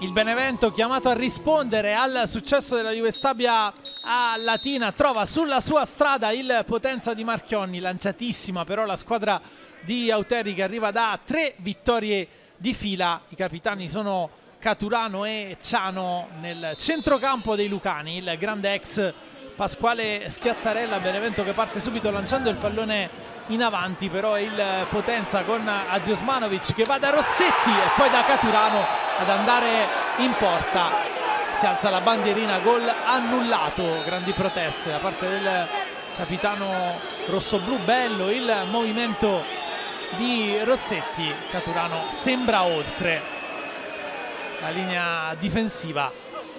Il Benevento, chiamato a rispondere al successo della Juve Stabia a Latina, trova sulla sua strada il Potenza di Marchionni. Lanciatissima però la squadra di Auteri, che arriva da 3 vittorie di fila. I capitani sono Caturano e Ciano nel centrocampo dei Lucani. Il grande ex Pasquale Schiattarella. Benevento che parte subito lanciando il pallone in avanti, però è il Potenza con Aziosmanovic che va da Rossetti e poi da Caturano ad andare in porta. Si alza la bandierina, gol annullato. Grandi proteste da parte del capitano rossoblù. Bello il movimento di Rossetti. Caturano sembra oltre la linea difensiva.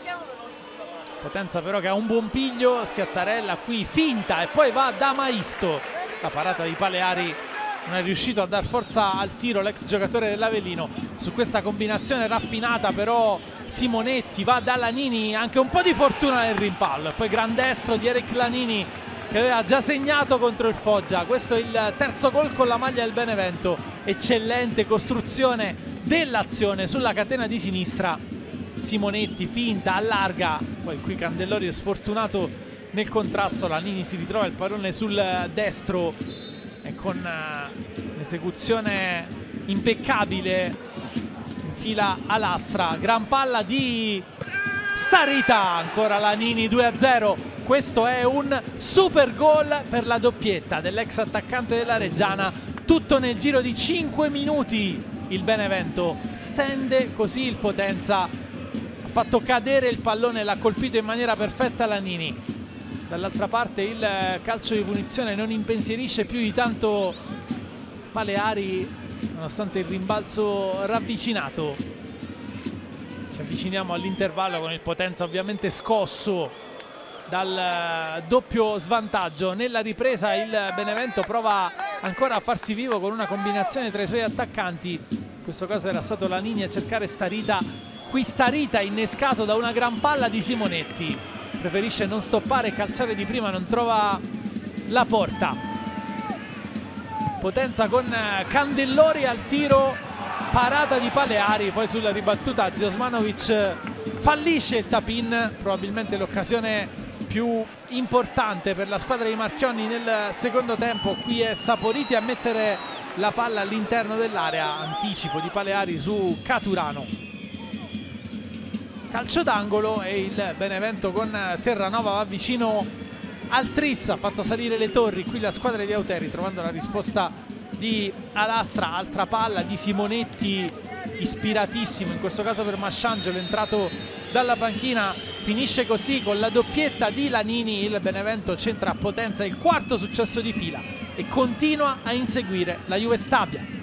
Potenza però che ha un buon piglio. Schiattarella qui finta e poi va da Maisto. La parata di Paleari non è riuscito a dar forza al tiro l'ex giocatore dell'Avellino. Su questa combinazione raffinata però Simonetti va da Lanini, anche un po' di fortuna nel rimpallo, e poi gran destro di Eric Lanini che aveva già segnato contro il Foggia. Questo è il terzo gol con la maglia del Benevento. Eccellente costruzione dell'azione sulla catena di sinistra. Simonetti finta, allarga, poi qui Candellori è sfortunato nel contrasto. Lanini si ritrova il pallone sul destro e con l'esecuzione impeccabile infila a lastra. Gran palla di Starita, ancora Lanini, 2-0. Questo è un super gol per la doppietta dell'ex attaccante della Reggiana. Tutto nel giro di 5 minuti il Benevento stende così il Potenza. Ha fatto cadere il pallone, l'ha colpito in maniera perfetta Lanini. Dall'altra parte il calcio di punizione non impensierisce più di tanto Paleari, nonostante il rimbalzo ravvicinato. Ci avviciniamo all'intervallo con il Potenza ovviamente scosso dal doppio svantaggio. Nella ripresa il Benevento prova ancora a farsi vivo con una combinazione tra i suoi attaccanti. In questo caso era stato Lanini a cercare Starita. Qui Starita innescato da una gran palla di Simonetti. Preferisce non stoppare e calciare di prima, non trova la porta. Potenza con Candellori al tiro, parata di Paleari, poi sulla ribattuta Aziosmanovic fallisce il tap-in, probabilmente l'occasione più importante per la squadra di Marchionni nel secondo tempo. Qui è Saporiti a mettere la palla all'interno dell'area, anticipo di Paleari su Caturano. Calcio d'angolo e il Benevento con Terranova va vicino al tris, ha fatto salire le torri. Qui la squadra di Auteri trovando la risposta di Alastra. Altra palla di Simonetti, ispiratissimo in questo caso per Masciangelo, entrato dalla panchina. Finisce così con la doppietta di Lanini. Il Benevento centra a Potenza il quarto successo di fila e continua a inseguire la Juve Stabia.